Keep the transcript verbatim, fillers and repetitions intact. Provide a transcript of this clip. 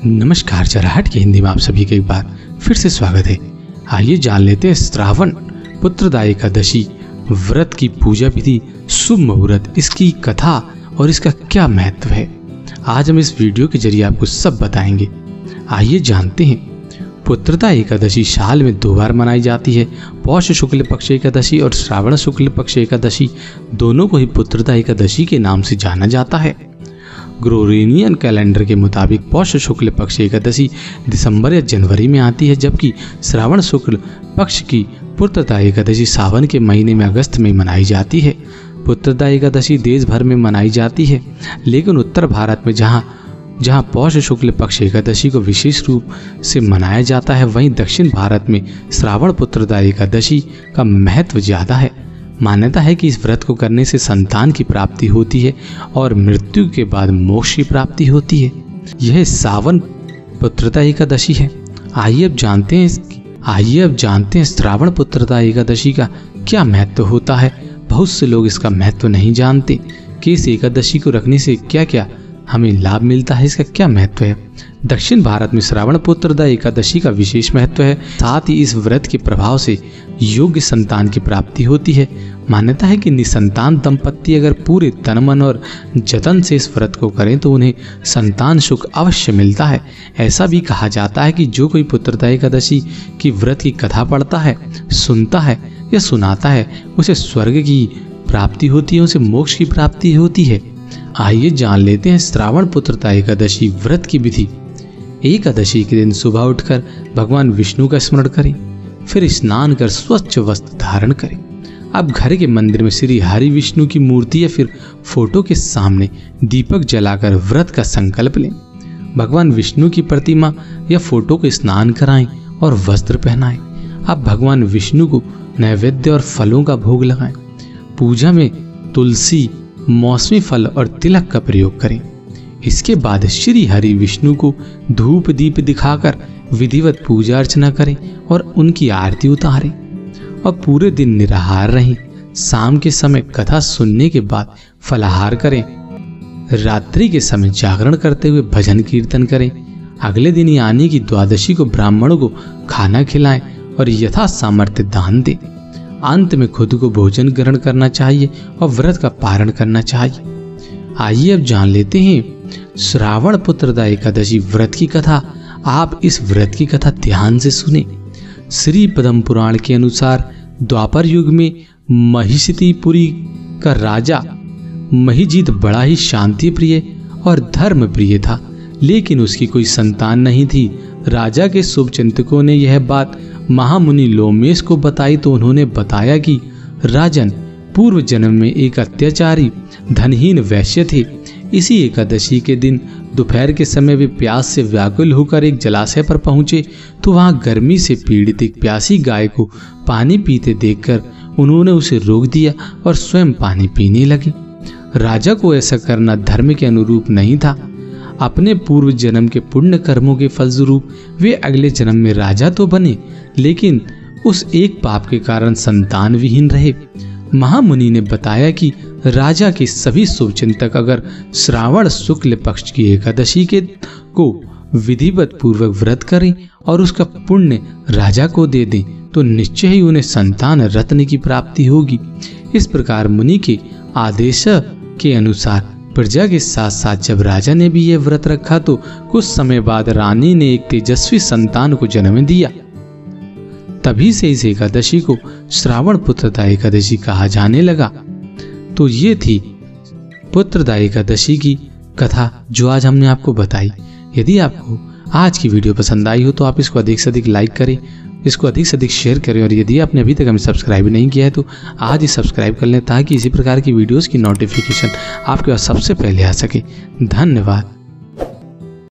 नमस्कार, चरहाट की हिंदी में आप सभी का एक बार फिर से स्वागत है। आइए जान लेते हैं श्रावण पुत्रदा एकादशी व्रत की पूजा विधि, शुभ मुहूर्त, इसकी कथा और इसका क्या महत्व है। आज हम इस वीडियो के जरिए आपको सब बताएंगे। आइए जानते हैं। पुत्रदा एकादशी साल में दो बार मनाई जाती है। पौष शुक्ल पक्ष एकादशी और श्रावण शुक्ल पक्ष एकादशी दोनों को ही पुत्रदा एकादशी के नाम से जाना जाता है। ग्रेगोरियन कैलेंडर के मुताबिक पौष शुक्ल पक्ष एकादशी दिसंबर या जनवरी में आती है, जबकि श्रावण शुक्ल पक्ष की पुत्रदा एकादशी सावन के महीने में अगस्त में मनाई जाती है। पुत्रदा एकादशी देश भर में मनाई जाती है, लेकिन उत्तर भारत में जहाँ जहाँ पौष शुक्ल पक्ष एकादशी को विशेष रूप से मनाया जाता है, वहीं दक्षिण भारत में श्रावण पुत्रदा एकादशी का महत्व ज़्यादा है। मान्यता है कि इस व्रत को करने से संतान की प्राप्ति होती है और मृत्यु के बाद मोक्ष की प्राप्ति होती है। यह सावन पुत्रदा एकादशी है। आइए अब जानते हैं आइए अब जानते हैं श्रावण पुत्रदा एकादशी का क्या महत्व होता है। बहुत से लोग इसका महत्व नहीं जानते कि इस एकादशी को रखने से क्या क्या हमें लाभ मिलता है, इसका क्या महत्व है। दक्षिण भारत में श्रावण पुत्रदा एकादशी का विशेष महत्व है। साथ ही इस व्रत के प्रभाव से योग्य संतान की प्राप्ति होती है। मान्यता है कि निसंतान दंपत्ति अगर पूरे तन मन और जतन से इस व्रत को करें तो उन्हें संतान सुख अवश्य मिलता है। ऐसा भी कहा जाता है कि जो कोई पुत्रदा एकादशी की व्रत की कथा पढ़ता है, सुनता है या सुनाता है, उसे स्वर्ग की प्राप्ति होती है, उसे मोक्ष की प्राप्ति होती है। आइए जान लेते हैं श्रावण पुत्रदा एकादशी व्रत की विधि। एकादशी के दिन सुबह उठकर भगवान विष्णु का स्मरण करें, फिर स्नान कर स्वच्छ वस्त्र धारण करें। आप घर के मंदिर में श्री हरि विष्णु की मूर्ति या फिर फोटो के सामने दीपक जलाकर व्रत का संकल्प लें। भगवान विष्णु की प्रतिमा या फोटो को स्नान कराएं और वस्त्र पहनाएं। आप भगवान विष्णु को नैवेद्य और फलों का भोग लगाएं। पूजा में तुलसी, मौसमी फल और तिलक का प्रयोग करें। इसके बाद श्री हरि विष्णु को धूप दीप दिखाकर विधिवत पूजा अर्चना करें और उनकी आरती उतारें और पूरे दिन निराहार रहें। शाम के समय कथा सुनने के बाद फलाहार करें। रात्रि के समय जागरण करते हुए भजन कीर्तन करें। अगले दिन यानी कि द्वादशी को ब्राह्मणों को खाना खिलाएं और यथा सामर्थ्य दान दें। अंत में खुद को भोजन ग्रहण करना चाहिए और व्रत का पारण करना चाहिए। आइए अब जान लेते हैं श्रावण पुत्रदा एकादशी व्रत की कथा। आप इस व्रत की कथा ध्यान से सुने। श्री पद्म पुराण के अनुसार द्वापर युग में महिषितिपुरी का राजा महिजीत बड़ा ही शांति प्रिय और धर्म प्रिय था, लेकिन उसकी कोई संतान नहीं थी। राजा के शुभ चिंतकों ने यह बात महामुनि लोमेश को बताई तो उन्होंने बताया कि राजन, पूर्व जन्म में एक अत्याचारी धनहीन वैश्य थे। इसी एकादशी के दिन दोपहर के समय वे प्यास से व्याकुल होकर एक जलाशय पर पहुंचे तो वहां गर्मी से पीड़ित एक प्यासी गाय को पानी पीते देखकर उन्होंने उसे रोक दिया और स्वयं पानी पीने लगे। राजा को ऐसा करना धर्म के अनुरूप नहीं था। अपने पूर्व जन्म के पुण्य कर्मों के फलस्वरूप वे अगले जन्म में राजा तो बने, लेकिन उस एक पाप के कारण संतान विहीन रहे। महामुनि ने बताया कि राजा के सभी शुभचिंतक अगर श्रावण शुक्ल पक्ष की एकादशी के को विधिवत पूर्वक व्रत करें और उसका पुण्य राजा को दे दें तो निश्चय ही उन्हें संतान रत्न की प्राप्ति होगी। इस प्रकार मुनि के आदेश के अनुसार प्रजा के साथ साथ जब राजा ने भी यह व्रत रखा तो कुछ समय बाद रानी ने एक तेजस्वी संतान को जन्म दिया। तभी से इस एकादशी को श्रावण पुत्रदा एकादशी कहा जाने लगा। तो ये थी पुत्रदा एकादशी की कथा जो आज हमने आपको बताई। यदि आपको आज की वीडियो पसंद आई हो तो आप इसको अधिक से अधिक लाइक करें, इसको अधिक से अधिक शेयर करें और यदि आपने अभी तक हमें सब्सक्राइब नहीं किया है तो आज ही सब्सक्राइब कर लें ताकि इसी प्रकार की वीडियोस की नोटिफिकेशन आपके पास सबसे पहले आ सके। धन्यवाद।